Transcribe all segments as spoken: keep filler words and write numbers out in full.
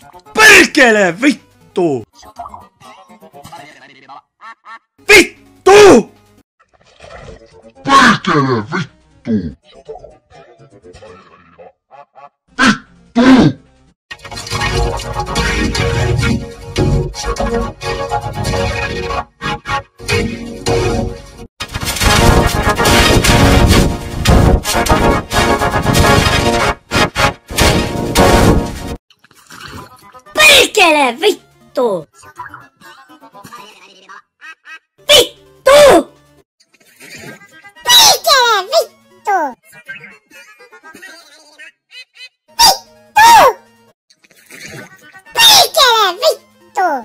Perkele vittu! Vittu! Perkele vittu! Perkele vittu! Vittu! Perkele vittu! Perkele vittu!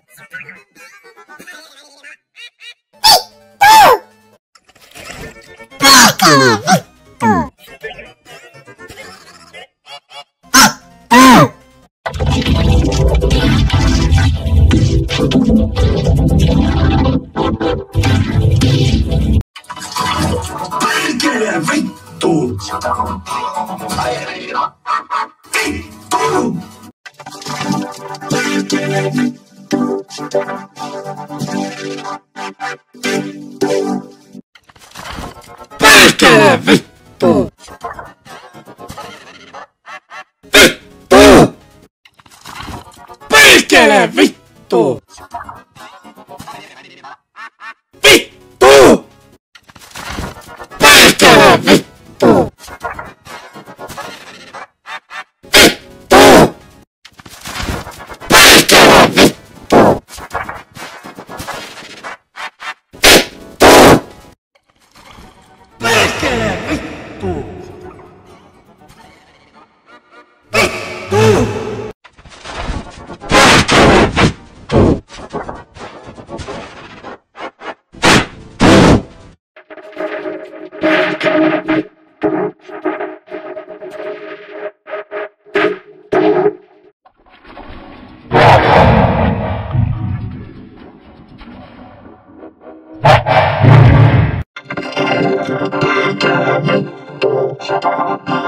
Perkele vittu! Perkele vittu! Vittu! Perkele vittu! Vittu! Perkele vittu! Vittu! Perkele vittu! Vittu! Perkele vittu! Vittu! Perkele vittu! Vittu! Shut up.